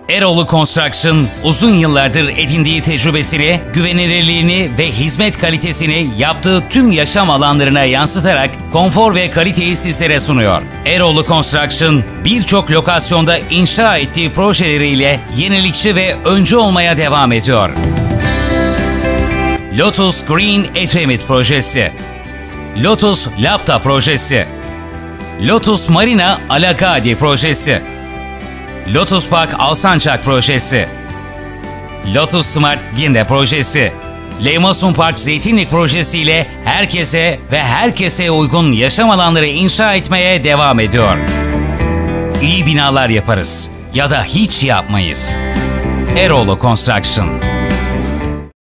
Eroğlu Construction, uzun yıllardır edindiği tecrübesini, güvenilirliğini ve hizmet kalitesini yaptığı tüm yaşam alanlarına yansıtarak konfor ve kaliteyi sizlere sunuyor. Eroğlu Construction, birçok lokasyonda inşa ettiği projeleriyle yenilikçi ve öncü olmaya devam ediyor. Lotus Green Edremit Projesi, Lotus Lapta Projesi, Lotus Marina Alakadi Projesi, Lotus Park Alsancak Projesi, Lotus Smart Ginde Projesi, Leymasun Park Zeytinlik Projesi ile herkese uygun yaşam alanları inşa etmeye devam ediyor. İyi binalar yaparız ya da hiç yapmayız. Eroğlu Construction.